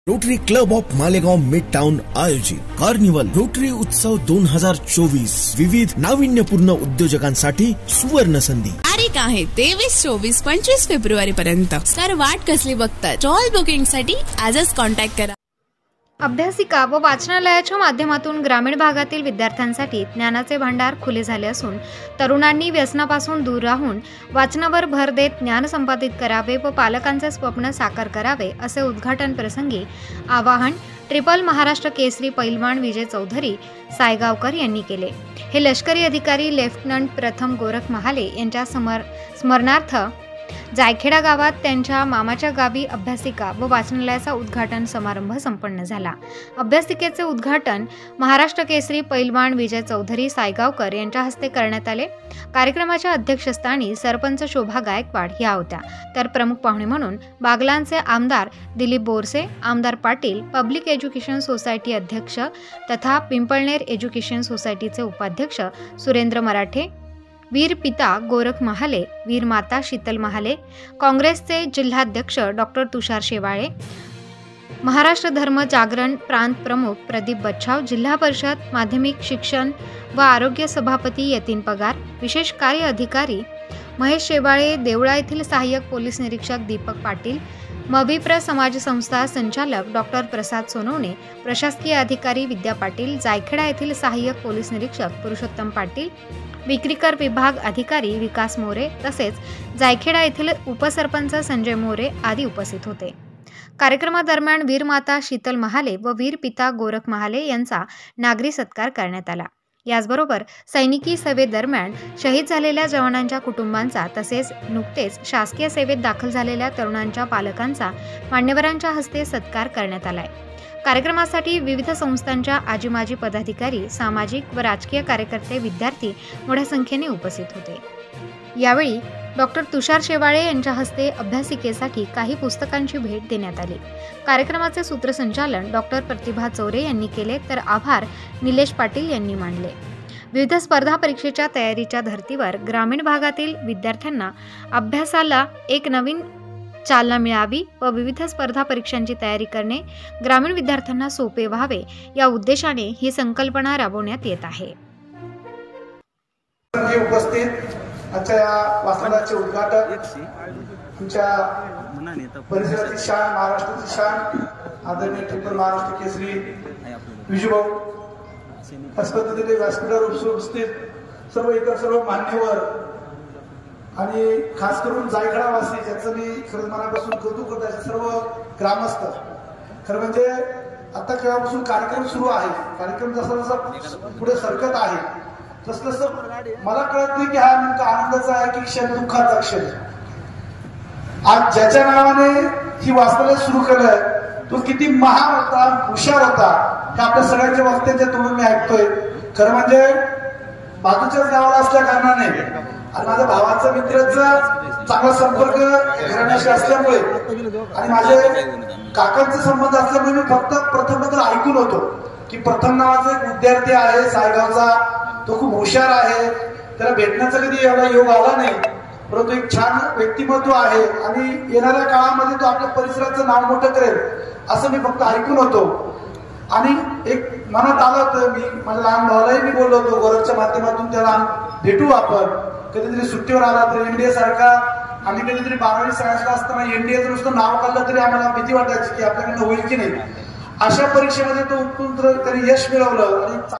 Rotary club of Malegaon mid town आयोजित carnival rotary उत्सव 2024 विविध नाविन्यपूर्ण उद्योजकांसाठी सुवर्ण संधी. तारीख आहे 23, 24, 25 फेब्रुवारी पर्यंत. तर वाट कसली बघता? स्टॉल बुकिंग साठी आजच कॉन्टॅक्ट करा. अभ्यासिका व वाचनालयाच्या माध्यमातून ग्रामीण भागातील विद्यार्थ्यांसाठी ज्ञानाचे भांडार खुले झाले असून तरुणांनी व्यसनापासून दूर राहून वाचनावर भर देत ज्ञान संपादित करावे व पालकांचे स्वप्न साकार करावे असे उद्घाटन प्रसंगी आवाहन ट्रिपल महाराष्ट्र केसरी पैलवान विजय चौधरी सायगावकर यांनी केले. हे लष्करी अधिकारी लेफ्टनंट प्रथम गोरख महाले यांच्या स्मरणार्थ जायखेडा गावात त्यांच्या मामाच्या गावी अभ्यासिका व वाचनालयाचा उद्घाटन समारंभ संपन्न झाला. अभ्यासिकेचे उद्घाटन महाराष्ट्र केसरी पैलवान विजय चौधरी सायगावकर यांच्या हस्ते करण्यात आले. कार्यक्रमाच्या अध्यक्षस्थानी सरपंच शोभा गायकवाड ह्या होत्या. तर प्रमुख पाहुणे म्हणून बागलांचे आमदार दिलीप बोरसे, आमदार पाटील, पब्लिक एज्युकेशन सोसायटी अध्यक्ष तथा पिंपळनेर एज्युकेशन सोसायटीचे उपाध्यक्ष सुरेंद्र मराठे, वीर पिता गोरख महाले, वीर माता शीतल महाले, काँग्रेसचे जिल्हाध्यक्ष डॉक्टर तुषार शेवाळे, महाराष्ट्र धर्म जागरण प्रांत प्रमुख प्रदीप बच्छाव, जिल्हा परिषद माध्यमिक शिक्षण व आरोग्य सभापती यतीन पगार, विशेष कार्य अधिकारी महेश शेवाळे, देवळा येथील सहाय्यक पोलीस निरीक्षक दीपक पाटील, मविप्र समाज संस्था संचालक डॉक्टर प्रसाद सोनवणे, प्रशासकीय अधिकारी विद्या पाटील, जायखेडा येथील सहाय्यक पोलीस निरीक्षक पुरुषोत्तम पाटील, विक्रीकर विभाग अधिकारी विकास मोरे तसेच जायखेडा येथील उपसरपंच संजय मोरे आदी उपस्थित होते. कार्यक्रमादरम्यान वीर माता शीतल महाले व वीर पिता गोरख महाले यांचा नागरी सत्कार करण्यात आला. याचबरोबर सैनिकी सेवेदरम्यान शहीद झालेल्या जवानांच्या कुटुंबांचा तसेच नुकतेच शासकीय सेवेत दाखल झालेल्या तरुणांच्या पालकांचा मान्यवरांच्या हस्ते सत्कार करण्यात आलाय. कार्यक्रमासाठी विविध संस्थांच्या आजी माजी पदाधिकारी, सामाजिक व राजकीय कार्यकर्ते, विद्यार्थी मोठ्या संख्येने उपस्थित होते. यावेळी डॉक्टर तुषार शेवाळे यांच्या हस्ते अभ्यासिकेसाठी काही पुस्तकांची भेट देण्यात आली. कार्यक्रमाचे सूत्रसंचालन डॉक्टर प्रतिभा चौरे यांनी केले तर आभार निलेश पाटील यांनी मानले. विविध स्पर्धा परीक्षेच्या तयारीच्या धर्तीवर ग्रामीण भागातील विद्यार्थ्यांना अभ्यासाला एक नवीन चालना मिळावी व विविध स्पर्धा परीक्षांची तयारी करणे ग्रामीण विद्यार्थ्यांना सोपे व्हावे या उद्देशाने ही संकल्पना राबवण्यात येत आहे. उपस्थित आजच्या या वाचनालयाचे उद्घाटन आमच्या परिसराची शान, महाराष्ट्राची शान आदरणीय ट्रिपल महाराष्ट्र केसरी विजूभाऊ, त्याच पद्धतीने व्यासपीठावर उपस्थित सर्व मान्यवर आणि खास करून जायखेडावासी ज्याचं मी खरं मनापासून कौतुक करतो असे सर्व ग्रामस्थ. खरं म्हणजे आता केव्हापासून कार्यक्रम सुरू आहे, कार्यक्रम जसा जसा पुढे सरकत आहे तसं तसं मला कळत नाही की हा नेमका आनंदाचा आहे की क्षण दुःखाचा क्षण. आज ज्याच्या नावाने ही वाचनालय सुरू केलंय तो किती महान होता, हुशार होता हे आपल्या सगळ्यांच्या वक्त्यांच्या तोंडून मी ऐकतोय. खरं म्हणजे बाजूच्याच गावाला असल्या कारणाने आणि माझ्या भावाचा मित्राचा चांगला संपर्क घराण्याशी असल्यामुळे आणि माझे काकांचे संबंध असल्यामुळे मी फक्त प्रथम ऐकून होतो की प्रथम नावाचा एक विद्यार्थी आहे सायगावचा, तो खूप हुशार आहे, त्याला भेटण्याचा कधी एवढा योग आला नाही, परंतु एक छान व्यक्तिमत्व आहे आणि येणाऱ्या काळामध्ये तो आपल्या परिसराचं नाव मोठं करेल असं मी फक्त ऐकून होतो. आणि एक मनात आलं होतं, मी माझ्या लहान भावालाही मी बोललो होतो गोरखच्या माध्यमातून त्याला भेटू आपण, कधीतरी सुट्टीवर आला तर एनडीए सारखा, आम्ही कधीतरी 12वी सायन्सला असताना एनडीएचं नुसतं नाव काढलं तरी आम्हाला भीती वाटायची की आपल्याकडनं होईल की नाही. अशा परीक्षेमध्ये तो उत्कृष्ट त्यांनी यश मिळवलं आणि